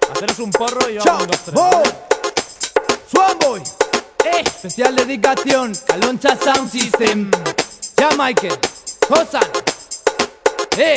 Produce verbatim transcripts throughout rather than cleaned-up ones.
Haceros un porro y yo hago un, dos, tres. Boy, Swanboy, Eh, especial dedicación, Caloncha Sound System. Ya Michael, Josan, eh,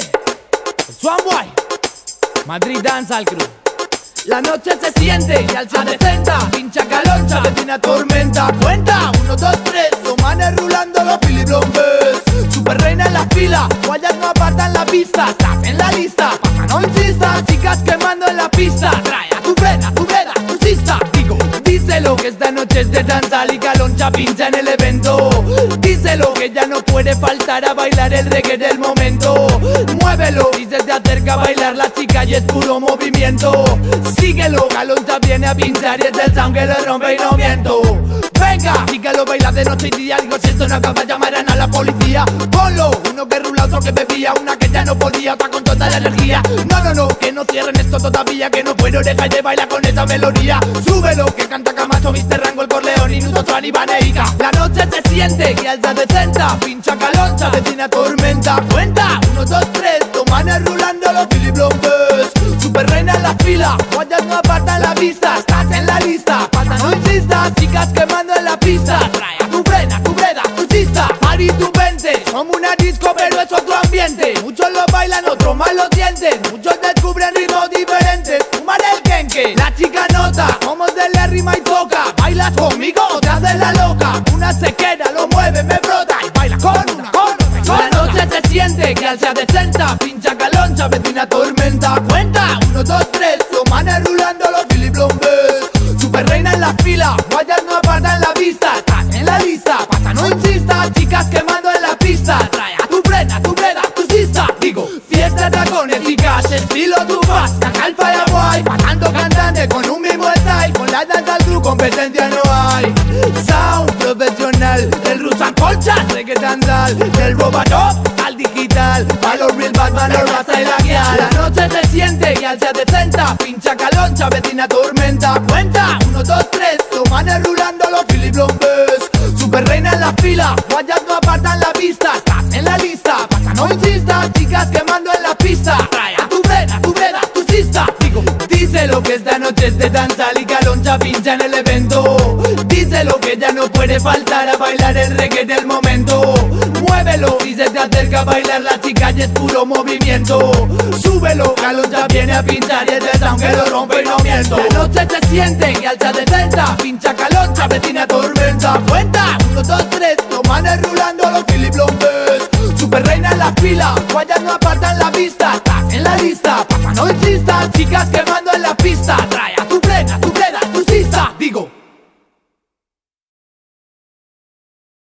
el Swanboy, Madrid Dance al Crew. La noche se siente y alza de senta, pincha Caloncha, vecina tormenta. Cuenta, uno, dos, tres, los manes rulando los Philly Blombes. Super reina en la fila, guayas no apartan la pista. Estás en la lista, pasa no insistas. Chicas quemando en la pista, trae a tu frena, tu veda, tu sista. Digo, díselo que esta noche es de danzal y Caloncha pincha en el evento. Díselo que ya no puede faltar a bailar el reggae del momento. Muévelo y se te acerca a bailar la chica y es puro movimiento. Síguelo, Caloncha viene a pinchar y es el sound que lo rompe y no miento. Venga, síguelo, baila de noche y día. Digo, si esto no acaba, llamarán a la policía. Ponlo, uno que rula, otro que bebía, una que ya no podía, otra con toda la energía. No, no, no, que no cierren esto todavía, que no puedo dejar de bailar con esa melodía. Súbelo, que canta Camacho, mister Rango, el Corleón y Nudo, Twan y Vaneica. La noche se siente y alza de senta, pincha Caloncha, vecina tormenta. Cuenta, uno, dos, tres, los manes rulando los Philly Blombes. Super reina en la fila, guayas no apartan la vista. Estás en la lista, pasa no insistas. Chicas quemando en la pista, trae a tu frena, tu breda, tu cista. Mari, tu vente, somos una disco pero es otro ambiente. Muchos lo bailan, otros más lo sienten. Muchos descubren ritmos diferentes. Fumar el kenke, la chica nota, como de la rima y toca. ¿Bailas conmigo o te haces la loca? Una se queda, lo mueve, me brota y baila con una, con otra, con la noche se siente que alza de senta, pincha Caloncha, vecina tormenta. Cuenta, uno, dos, tres, los manes rulando los Philly Blombes. Super reina en la fila, guayas no apartan la vista. Estás en la lista, pasa no insistas. Chicas quemando en la pista, trae a tu frena, tu breda, tu cista. Digo, fiesta, dragones y cash, estilo tu fast. Caca el Firewire, pasando cantante con un mismo style. Con la danza al crew, competencia no hay. Sound profesional, del Rusan Colcha, reggae danzal. Del Robotop al digital, a los real Batman, los raza y la guía. La noche se siente y alza de senta, pincha Caloncha, vecina tormenta. Cuenta, uno, dos, tres, los manes rulando los Philly Blombes. Super reina en la fila, guayas no apartan la vista. Estás en la lista, pasa no insistas. Chicas quemando en la pista, trae a tu frena, tu breda, tu cista. Digo, díselo que esta noche es de danzal y Caloncha pincha en el evento. Díselo que ya no puede faltar a bailar el reggae del momento. Muévelo y se te acerca a bailar la chica y es puro movimiento. Súbelo, Caloncha viene a pinchar y es el sound que lo rompe y no miento. La noche se siente y alza de senta, pincha Caloncha, vecina tormenta. Cuenta, uno, dos, tres, los manes rulando los Philly Blombes. Super reina en la fila, guayas no apartan la vista. Estás en la lista, pasa no insistas. Chicas que